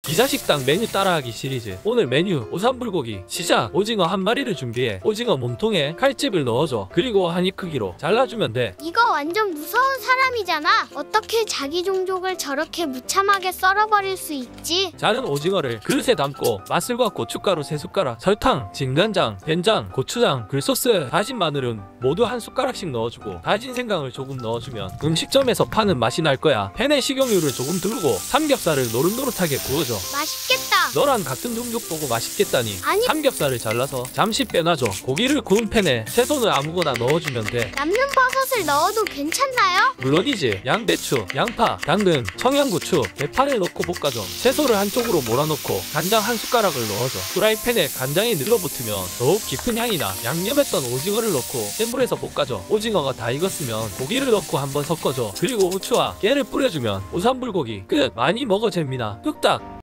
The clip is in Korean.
기자식당 메뉴 따라하기 시리즈. 오늘 메뉴 오삼불고기. 시작. 오징어 한 마리를 준비해. 오징어 몸통에 칼집을 넣어줘. 그리고 한 입 크기로 잘라주면 돼. 이거 완전 무서운 사람이잖아. 어떻게 자기 종족을 저렇게 무참하게 썰어버릴 수 있지? 자른 오징어를 그릇에 담고 맛술과 고춧가루 3숟가락, 설탕, 진간장, 된장, 고추장, 굴소스, 다진 마늘은 모두 한 숟가락씩 넣어주고 다진 생강을 조금 넣어주면 음식점에서 파는 맛이 날 거야. 팬에 식용유를 조금 두르고 삼겹살을 노릇노릇하게 구워줘. 맛있겠다. 너랑 같은 종족 보고 맛있겠다니. 아니, 삼겹살을 잘라서 잠시 빼놔줘. 고기를 구운 팬에 채소는 아무거나 넣어주면 돼. 남는 버섯을 넣어도 괜찮나요? 물론이지. 양배추, 양파, 당근, 청양고추, 대파를 넣고 볶아줘. 채소를 한쪽으로 몰아넣고 간장 한 숟가락을 넣어줘. 프라이팬에 간장이 늘어붙으면 더욱 깊은 향이 나. 양념했던 오징어를 넣고 센 불에서 볶아줘. 오징어가 다 익었으면 고기를 넣고 한번 섞어줘. 그리고 후추와 깨를 뿌려주면 오삼불고기 끝. 많이 먹어 잽니다. 뚝딱.